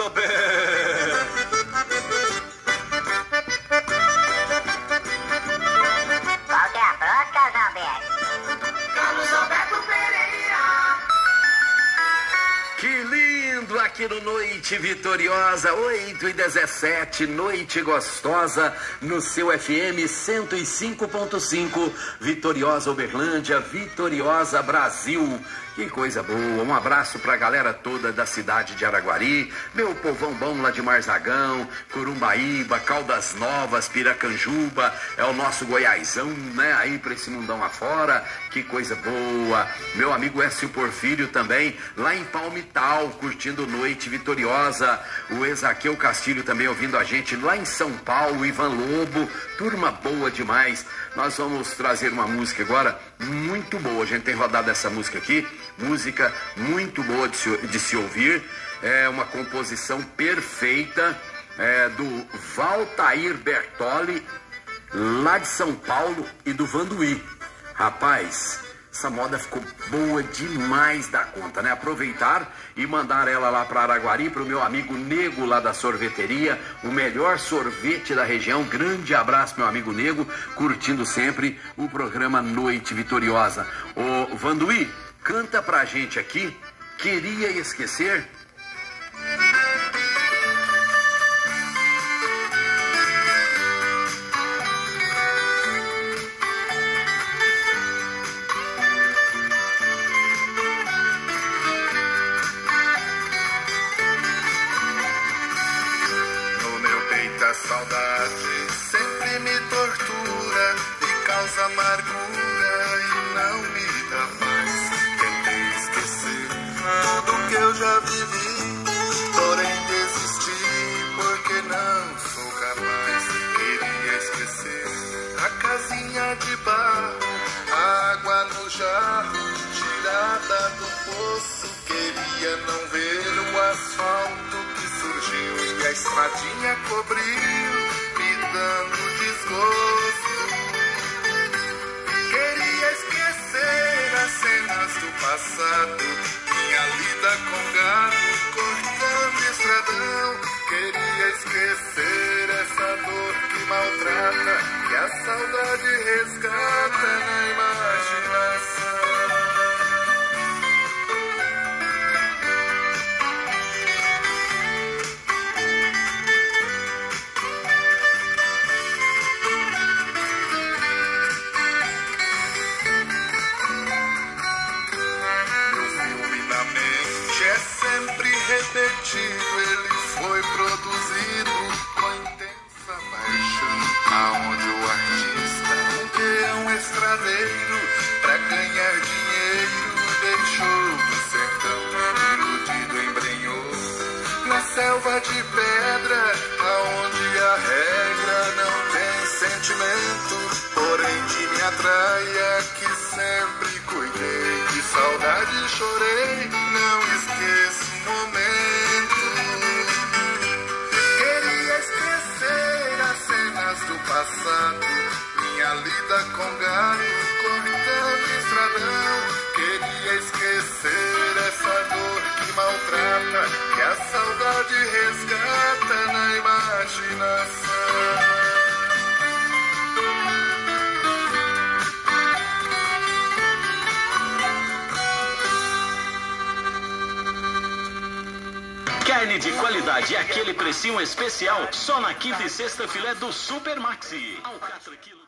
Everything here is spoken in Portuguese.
Roberto. Qual que é a próxima, Carlos Alberto? Carlos Alberto Pereira. Que lindo aqui no Noite Vitoriosa, 8h17, noite gostosa no seu FM 105.5, Vitoriosa Uberlândia, Vitoriosa Brasil. Que coisa boa, um abraço pra galera toda da cidade de Araguari, meu povão bom lá de Marzagão, Corumbaíba, Caldas Novas, Piracanjuba, é o nosso Goiásão, né, aí pra esse mundão afora, que coisa boa. Meu amigo Écio Porfírio também, lá em Palmital, curtindo Noite Vitoriosa, o Ezaquiel Castilho também ouvindo a gente lá em São Paulo, Ivan Lobo, turma boa demais. Nós vamos trazer uma música agora muito boa, a gente tem rodado essa música aqui, música muito boa de se ouvir, é uma composição perfeita, do Valtair Bertoli, lá de São Paulo, e do Vanduí. Rapaz, essa moda ficou boa demais da conta, né? Aproveitar e mandar ela lá para Araguari, para o meu amigo Nego lá da sorveteria, o melhor sorvete da região. Grande abraço, meu amigo Nego, curtindo sempre o programa Noite Vitoriosa. Ô Vanduí, canta pra gente aqui, Queria Esquecer. No meu peito a saudade sempre me tortura e causa amargura e não me dá paz. Tentei esquecer tudo que eu já vivi, porém desisti porque não sou capaz. Queria esquecer a casinha de barro, a água no jarro, tirada do poço. Queria não ver o asfalto que surgiu e a estradinha cobriu, me dando desgosto. Queria esquecer as cenas do passado, minha lida com gado, cortando estradão. Queria esquecer essa dor que maltrata, que a saudade resgata na imaginação. Repetido, ele foi produzido com intensa paixão, aonde o artista, um peão estradeiro, pra ganhar dinheiro, deixou do sertão, iludido, embrenhou na selva de pedra, aonde a regra não tem sentimento, porém que me atraia, que sempre cuidei, de saudade chorei, não esqueço momento. Queria esquecer as cenas do passado, minha lida com gado, cortando estradão. Queria esquecer essa dor que maltrata, que a saudade resgata na imaginação. Carne de qualidade e aquele precinho especial só na quinta e sexta filé do Super Maxi. Alcatra quilo.